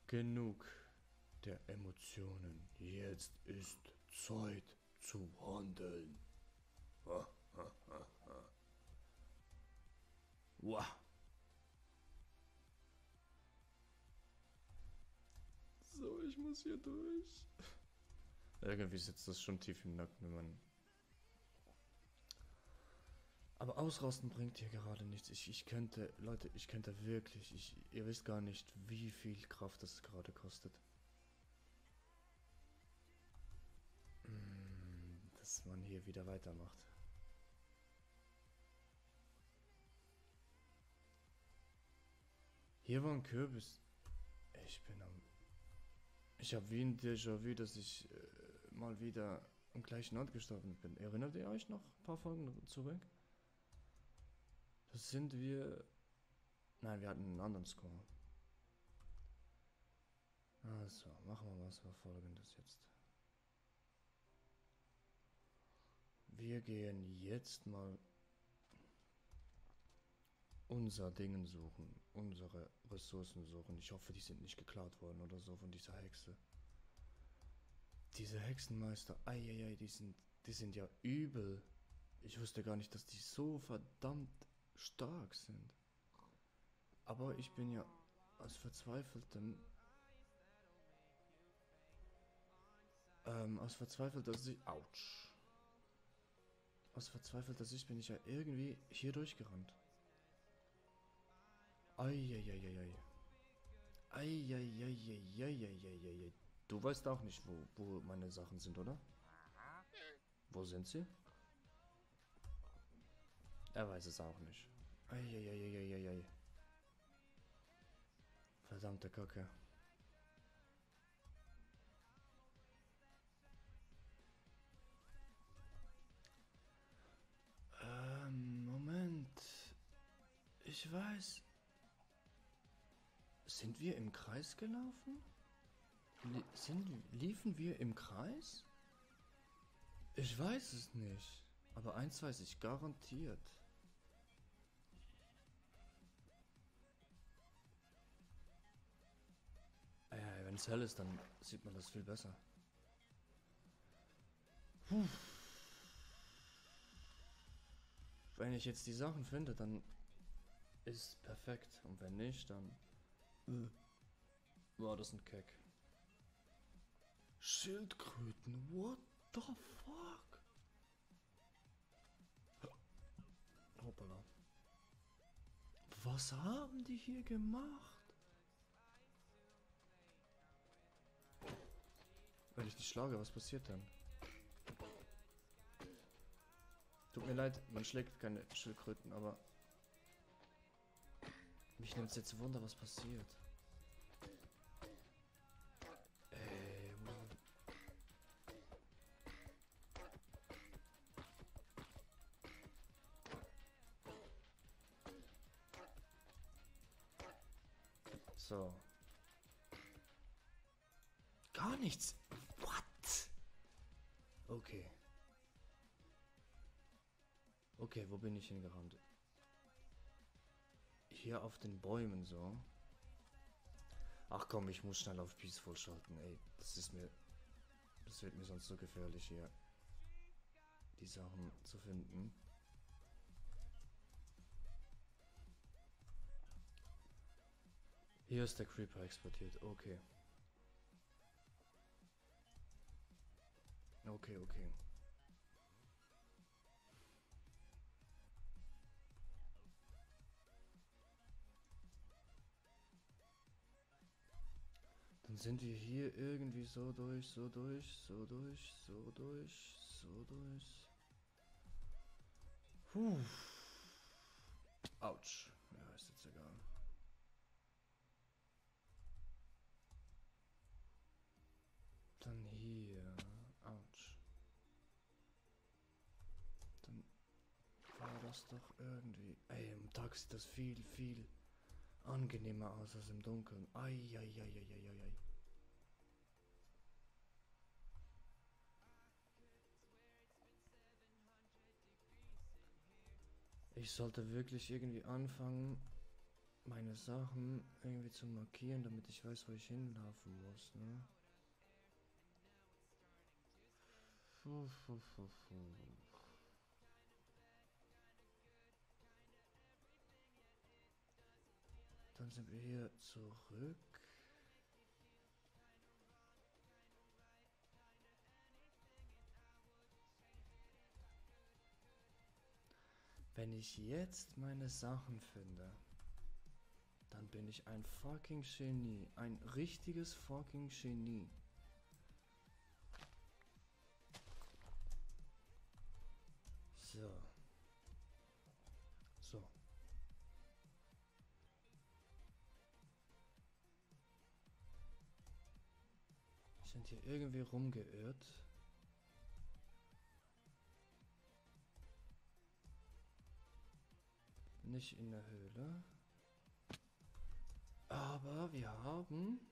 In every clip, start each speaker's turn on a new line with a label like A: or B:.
A: Genug der Emotionen. Jetzt ist Zeit zu handeln. Wow. So, ich muss hier durch. Irgendwie sitzt das schon tief im Nacken, wenn man... Aber ausrasten bringt hier gerade nichts. Ich könnte, Leute, ich könnte wirklich, ihr wisst gar nicht, wie viel Kraft das gerade kostet. Dass man hier wieder weitermacht. Hier war ein Kürbis. Ich habe wie ein Déjà-vu, dass ich mal wieder am gleichen Ort gestorben bin. Erinnert ihr euch noch ein paar Folgen zurück? Das sind wir... Nein, wir hatten einen anderen Score. Also, machen wir was Folgendes jetzt. Wir gehen jetzt mal unser Dingen suchen, unsere Ressourcen suchen. Ich hoffe, die sind nicht geklaut worden oder so von dieser Hexe. Diese Hexenmeister, eieiei, die sind ja übel. Ich wusste gar nicht, dass die so verdammt stark sind. Aber ich bin ja aus verzweifelter Sicht... Autsch. Aus verzweifelter Sicht bin ich ja irgendwie hier durchgerannt. Eieieiei. Eieieiei. Du weißt auch nicht, wo meine Sachen sind, oder? Wo sind sie? Er weiß es auch nicht. Eieieiei. Verdammte Kacke. Moment. Ich weiß. Sind wir im Kreis gelaufen? Liefen wir im Kreis? Ich weiß es nicht. Aber eins weiß ich garantiert. Ja, wenn es hell ist, dann sieht man das viel besser. Puh. Wenn ich jetzt die Sachen finde, dann ist perfekt. Und wenn nicht, dann... War das ein Keck. Schildkröten, what the fuck? Hoppala. Was haben die hier gemacht? Wenn ich die schlage, was passiert dann? Tut mir leid, man schlägt keine Schildkröten, aber... Mich nimmt es jetzt Wunder, was passiert. So. Gar nichts. What? Okay. Okay, wo bin ich hingerannt? Hier auf den Bäumen so. Ach komm, ich muss schnell auf Peaceful schalten, ey. Das wird mir sonst so gefährlich hier. Die Sachen zu finden. Hier ist der Creeper exportiert, okay. Okay. Dann sind wir hier irgendwie so durch. Puh. Autsch. Ja, ist jetzt egal. Dann hier. Autsch. Dann war das doch irgendwie... Ey, im Tag sieht das viel angenehmer aus als im Dunkeln. Eieieiei. Ich sollte wirklich irgendwie anfangen, meine Sachen irgendwie zu markieren, damit ich weiß, wo ich hinlaufen muss, ne? Dann sind wir hier zurück. Wenn ich jetzt meine Sachen finde, dann bin ich ein fucking Genie. Ein richtiges fucking Genie. So. So. Wir sind hier irgendwie rumgeirrt. Nicht in der Höhle. Aber wir haben...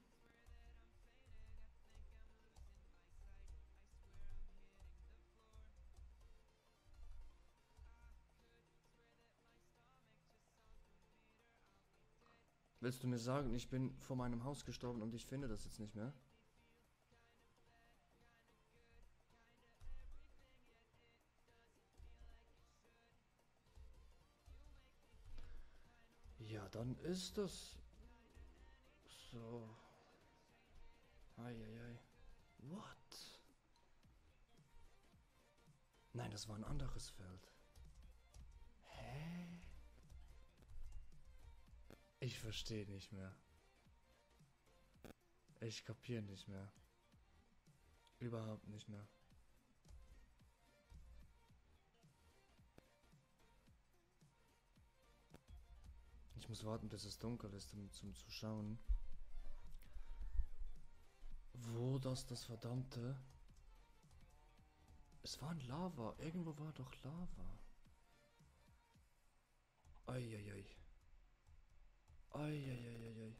A: Willst du mir sagen, ich bin vor meinem Haus gestorben und ich finde das jetzt nicht mehr? Ja, dann ist das so. Eieiei. What? Nein, das war ein anderes Feld. Hä? Ich verstehe nicht mehr. Ich kapiere nicht mehr. Überhaupt nicht mehr. Ich muss warten, bis es dunkel ist, um zum zu schauen. Wo das verdammte... Es war ein Lava. Irgendwo war doch Lava. Eieiei. Eieiei.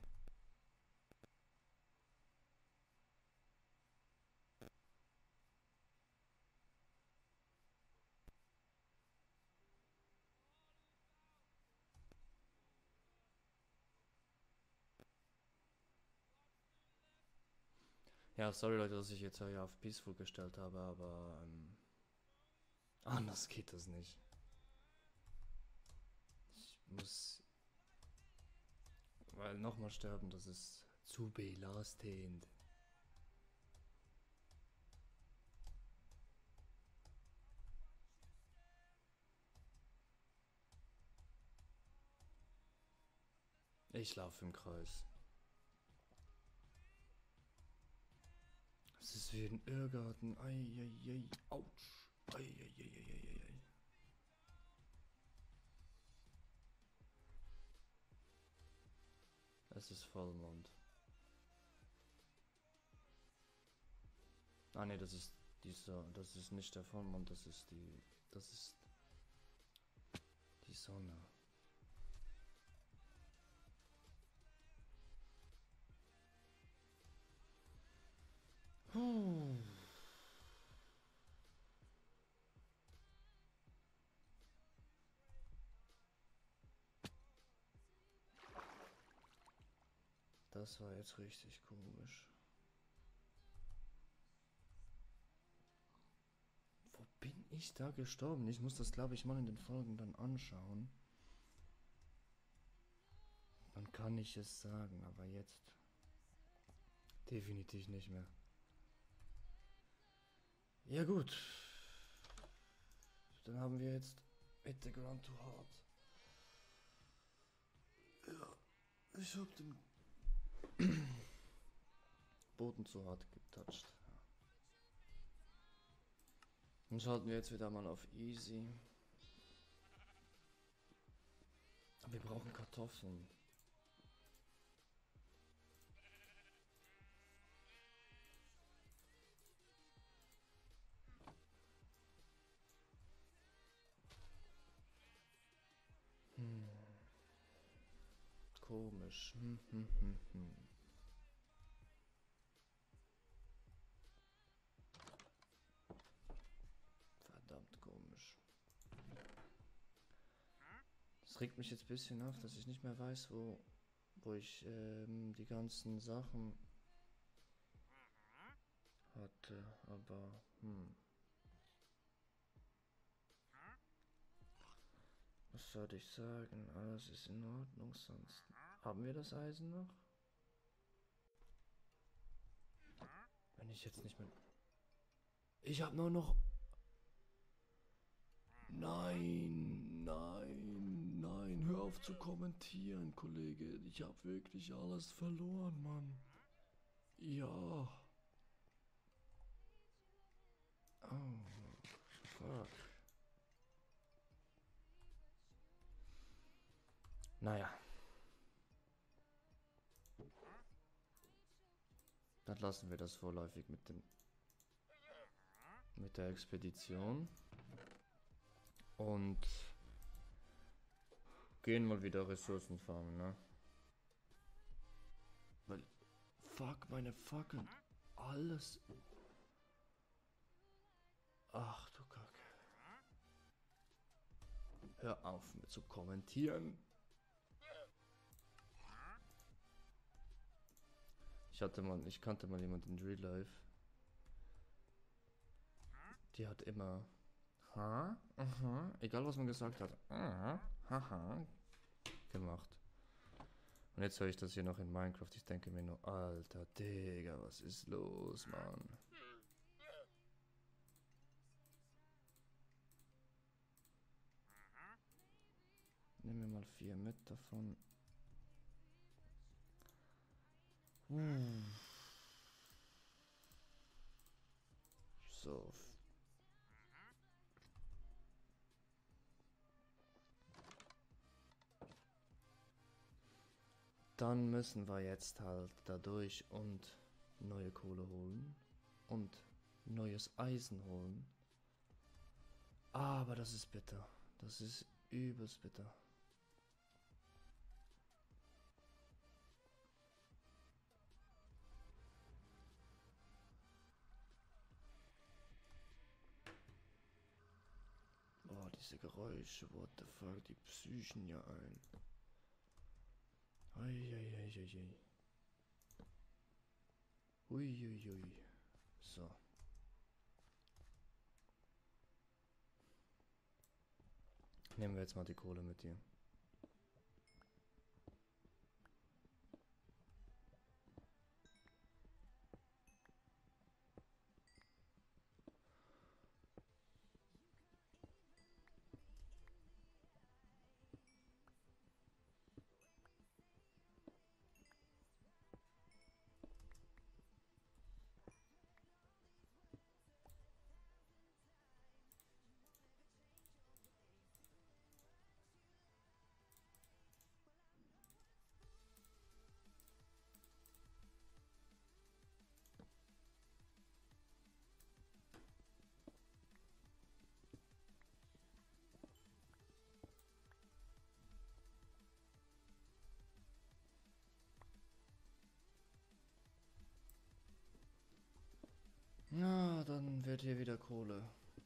A: Ja, sorry Leute, dass ich jetzt ja auf Peaceful gestellt habe, aber anders geht das nicht. Ich muss, weil nochmal sterben, das ist zu belastend. Ich laufe im Kreis. Es ist wie ein Irrgarten. Eieiei. Autsch. Eieiei. Es ist Vollmond. Ah ne, das ist dieser. Das ist nicht der Vollmond, das ist die. Das ist die Sonne. Das war jetzt richtig komisch. Wo bin ich da gestorben? Ich muss das, glaube ich, mal in den Folgen dann anschauen. Dann kann ich es sagen, aber jetzt definitiv nicht mehr. Ja gut. Dann haben wir jetzt Hit the Ground Too Hard. Ja, ich hab den Boden zu hart getoucht. Dann schalten wir jetzt wieder mal auf Easy. Aber wir brauchen Kartoffeln. Komisch. Verdammt komisch. Das regt mich jetzt ein bisschen auf, dass ich nicht mehr weiß, wo ich die ganzen Sachen hatte. Aber, was soll ich sagen? Alles ist in Ordnung sonst. Haben wir das Eisen noch? Wenn ich jetzt nicht mehr... Ich habe nur noch... Nein, nein, nein, hör auf zu kommentieren, Kollege. Ich habe wirklich alles verloren, Mann. Ja. Oh, fuck. Naja. Dann lassen wir das vorläufig mit der Expedition. Und gehen mal wieder Ressourcen farmen, ne? Weil, fuck, meine fucking alles. Ach du Kacke. Hör auf mit zu kommentieren. Ich kannte mal jemanden in Real Life. Die hat immer egal was man gesagt hat, haha, gemacht. Und jetzt höre ich das hier noch in Minecraft. Ich denke mir nur, alter Digga, was ist los, Mann? Nehmen wir mal 4 mit davon. So. Dann müssen wir jetzt halt da durch und neue Kohle holen und neues Eisen holen. Aber das ist bitter. Das ist übelst bitter. Oh, diese Geräusche, what the fuck, die psychen ja ein. Eieieiei. Uiuiui. So. Nehmen wir jetzt mal die Kohle mit dir. Na, dann wird hier wieder Kohle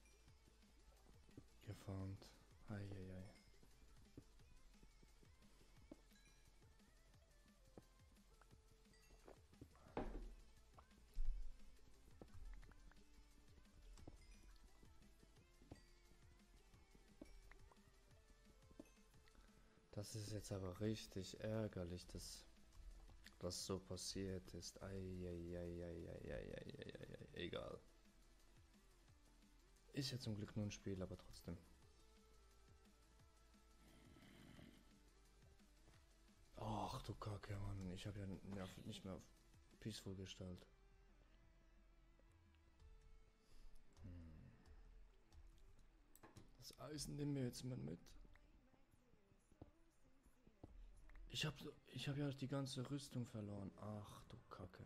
A: gefarmt. Eieiei. Das ist jetzt aber richtig ärgerlich, dass das so passiert ist. Eieieiei. Egal. Ist ja zum Glück nur ein Spiel, aber trotzdem. Ach du Kacke, Mann. Ich habe ja nicht mehr auf Peaceful gestellt. Das Eisen nehmen wir jetzt mal mit. Ich hab ja die ganze Rüstung verloren. Ach du Kacke.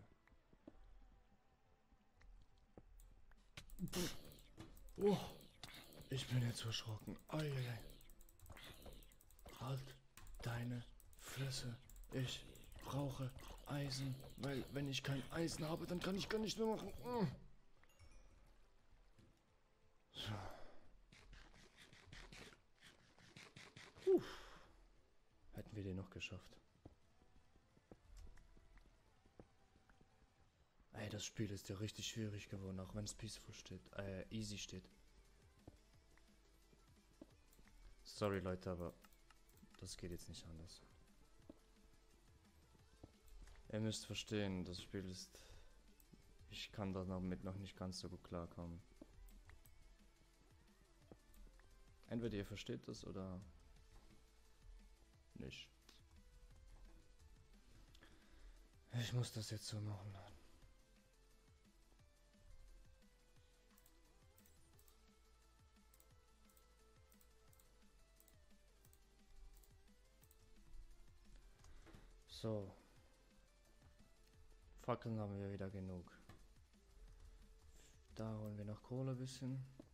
A: Oh, ich bin jetzt erschrocken. Eieiei. Halt deine Fresse. Ich brauche Eisen, weil wenn ich kein Eisen habe, dann kann ich gar nicht mehr machen. So. wir den noch geschafft. Ey, das Spiel ist ja richtig schwierig geworden, auch wenn es peaceful steht. Easy steht. Sorry Leute, aber das geht jetzt nicht anders. Ihr müsst verstehen, das Spiel ist... Ich kann damit noch nicht ganz so gut klarkommen. Entweder ihr versteht das oder nicht. Ich muss das jetzt so machen. So. Fackeln haben wir wieder genug. Da holen wir noch Kohle ein bisschen.